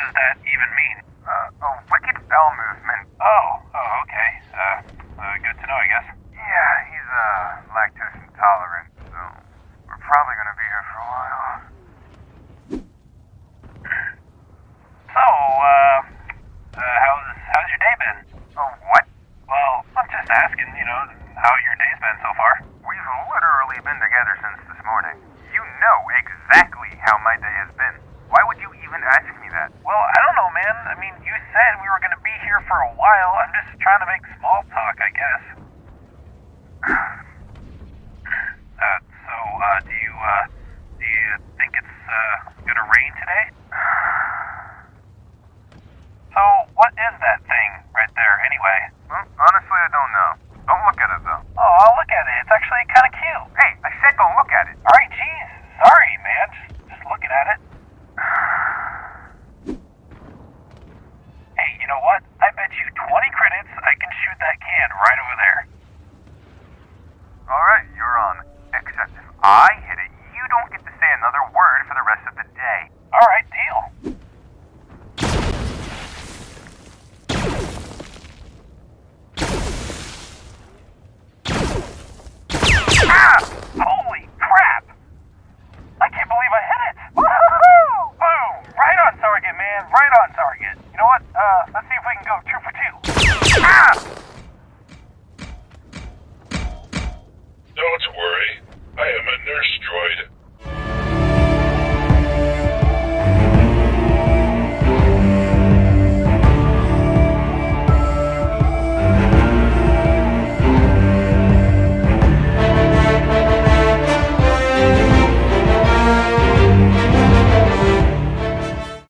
does that even mean? A wicked bowel movement. Oh, okay. Good to know, I guess. Yeah, he's, lactose intolerant, so we're probably gonna be here for a while. So, how's your day been? Oh, what? Well, I'm just asking, how your day's been so far. We've literally been together since this morning. You know exactly how my day has been. Why would you even ask me that? Well, I don't know, man. I mean, you said we were gonna be here for a while. I'm just trying to make small talk, I guess. Do you think it's, gonna rain today? So, what is that thing right there, anyway? Well, honestly, I don't know. Don't look at it, though. Oh, I'll look at it. It's actually kind of cute. Hey, I said don't look at it. Alright, geez. Sorry, man. Just looking at it. Hey, you know what? I bet you 20 credits I can shoot that can right over there. Alright, you're on. Except if I hit it, you don't get to say another word for the rest of the day. Alright, deal. Ah! Holy crap! I can't believe I hit it! Woohoo! Boom! Right on target, man. Right on target. You know what? Let's see if we can go